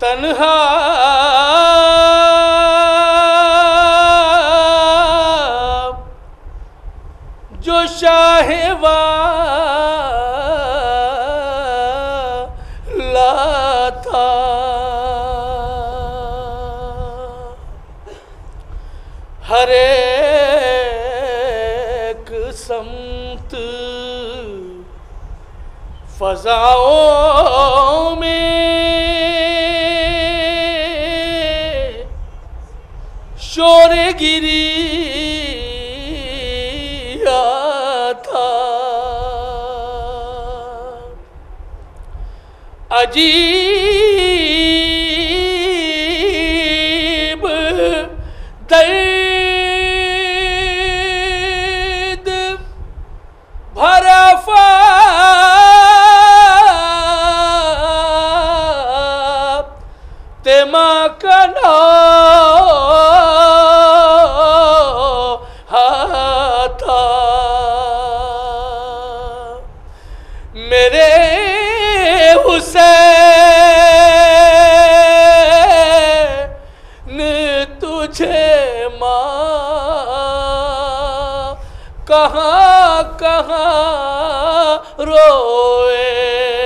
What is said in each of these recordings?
तन्हा जो शाहवाला था, हर एक समत फजाओं में शोर गिरी था। अजीब दर्द भरा तेमा कना था। मेरे हुसैन तुझे माँ कहाँ कहाँ रोए,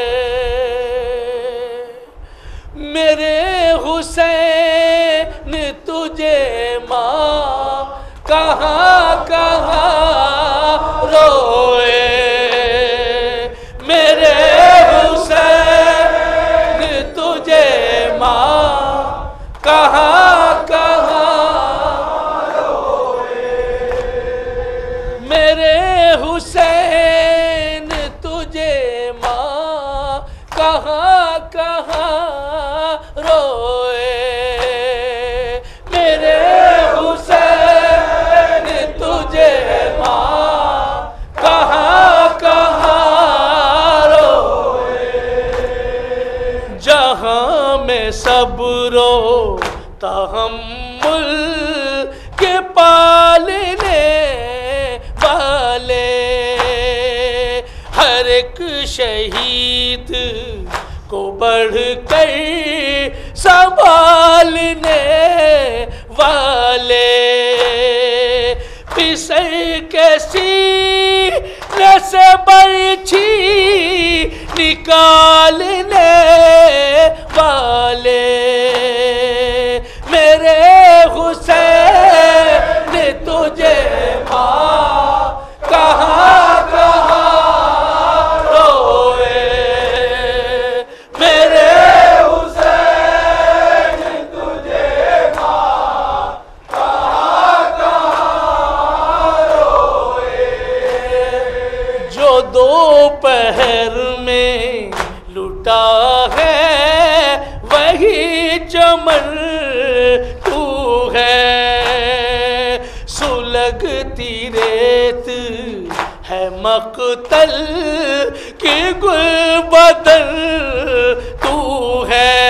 मेरे हुसैन तुझे माँ कहाँ कहाँ रोए, मेरे हुसैन तुझे माँ कहाँ कहाँ रोए, मेरे हुसैन तुझे माँ कहाँ कहाँ रोए, मेरे हुसैन तुझे माँ कहाँ कहाँ रोए। जहाँ में सब्रो तहम्मुल के पालने वाले, हर एक शहीद को बढ़कर संभालने वाले, फिसर के सीने से बर्छी निकालने वाले, मेरे हुसैन तुझे माँ कहाँ कहाँ रोए, मेरे हुसैन तुझे माँ कहाँ कहाँ रोए। जो दोपहर में लुटा है वही चमन तू है, सुलगती रेत है मक़तल की गुलबदन तू है,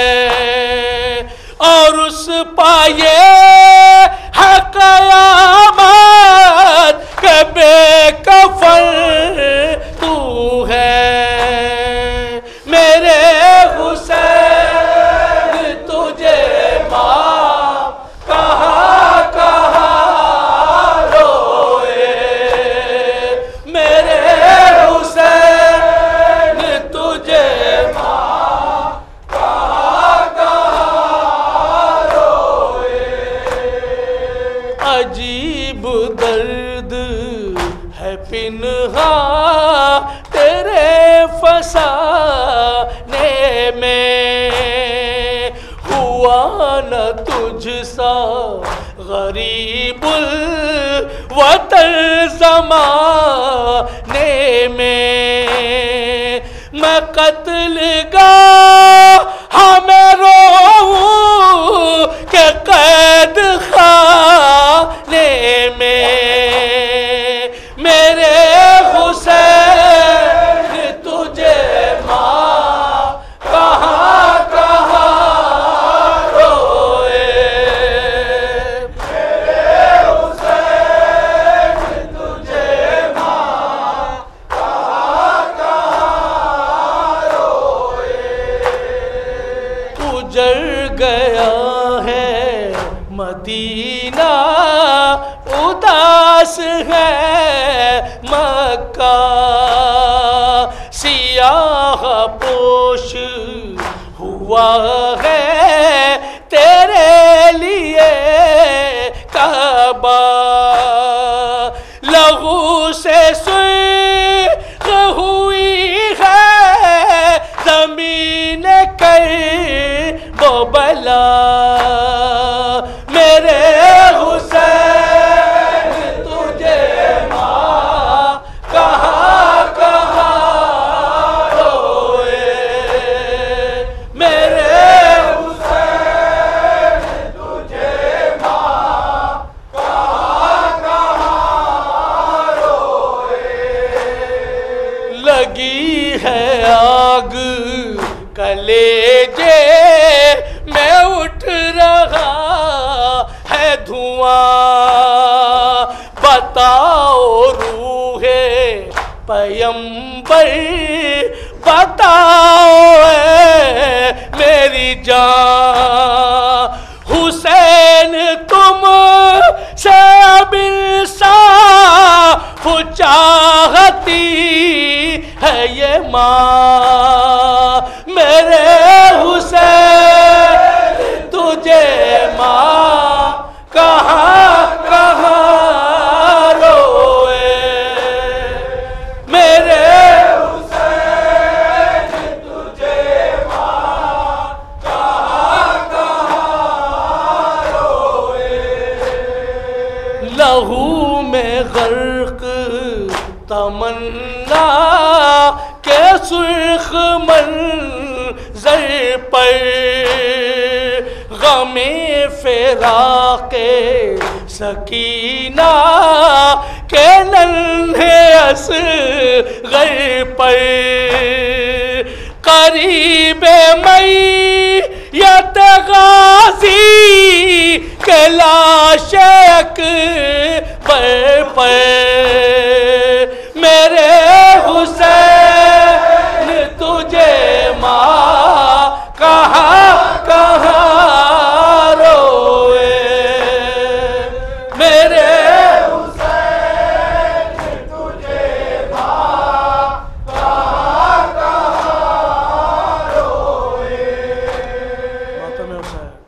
और उस पाये है क़यामत के बेकफ़न तू है, मेरे हुसैन तुझे माँ कहाँ कहाँ रोए, मेरे हुसैन तुझे माँ कहाँ कहाँ रोए। अजीब दर्द है पिन्हा तेरे फसाने में, हुआ न तुझसा गरीबुल वतन ज़माने में, मैं कत्ल हमें रोऊं के कैद खाने में, मेरे हुसैन तुझे माँ कहाँ कहाँ रोए, मेरे हुसैन तुझे माँ कहाँ कहाँ रोए। गुजर गया है मदीना, उदास है मक्का। सियाह पोश हुआ है तेरे लिए काबा, लहू से सुर्ख हुई है जमीन कर वो बला। मेरे हुसैन तुझे माँ कहाँ कहाँ रोए, मेरे हुसैन तुझे माँ कहाँ कहाँ रोए। लगी है आग कलेजे में उठ रहा है धुआं, बताओ रूहे पैगंबर, बताओ मेरी जान। हुसैन तुम से अब इंसाफ चाहती है ये माँ, मेरे हुसैन तुझे माँ कहाँ कहाँ रोए, मेरे हुसैन तुझे माँ कहाँ कहाँ रोए। लहू में गर्क तमन्ना के सुर्ख मंज़र पर, गमे फ़िराक़े सकीना के नन्हे असग़र पर। क़रीबे मैयत गाज़ी के लाशे अकबर पर, मेरे हुसैन तुझे माँ कहाँ कहाँ रोए, मेरे हुसैन तुझे माँ कहाँ कहाँ रोए। मातम हुसैन।